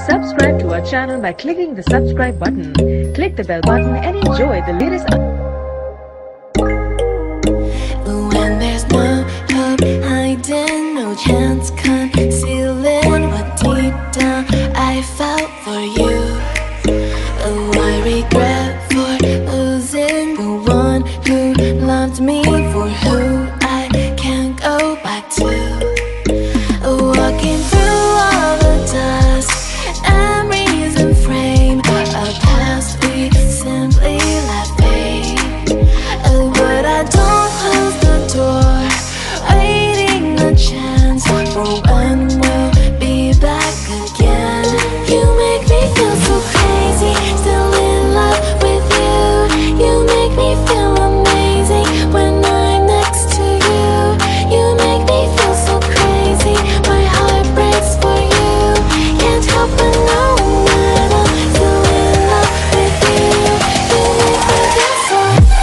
Subscribe to our channel by clicking the subscribe button. Click the bell button and enjoy the latest when there's no hope hiding, no chance concealing what deep down I felt for you. Oh, I regret for losing the one who loved me, for who I can't go back to. Walking through all the dust and reason frame, a past we simply let fade. Oh, but I don't close the door, waiting a chance for when we'll be back again. You make me feel so crazy, still in love with you. You make me feel amazing when I'm next to you. You make me feel so crazy, my heart breaks for you. Can't help but know that I'm still in love with you. You make me feel so.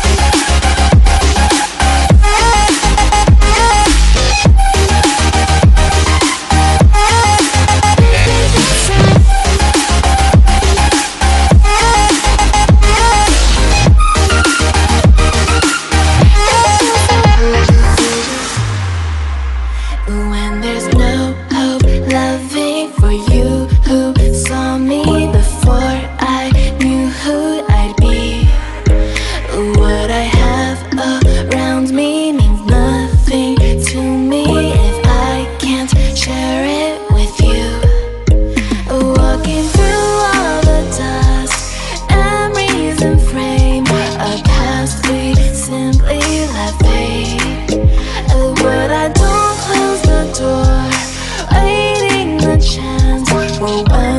When there's no hope loving for you who saw me before I knew who I'd be. What I have around me means nothing to me if I can't share it with you. Walking through all the dust and reason frame, a past we simply let fade. But I don't close the door, waiting the chance for when